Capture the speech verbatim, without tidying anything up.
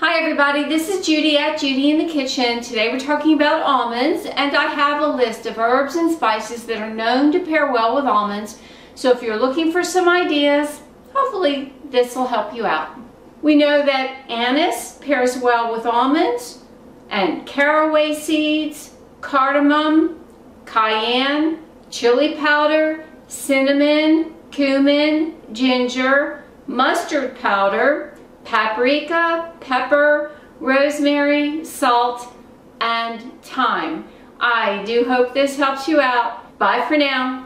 Hi everybody, this is Judy at Judy in the Kitchen. Today we're talking about almonds, and I have a list of herbs and spices that are known to pair well with almonds. So if you're looking for some ideas, hopefully this will help you out. We know that anise pairs well with almonds, and caraway seeds, cardamom, cayenne, chili powder, cinnamon, cumin, ginger, mustard powder, paprika, pepper, rosemary, salt, and thyme. I do hope this helps you out. Bye for now.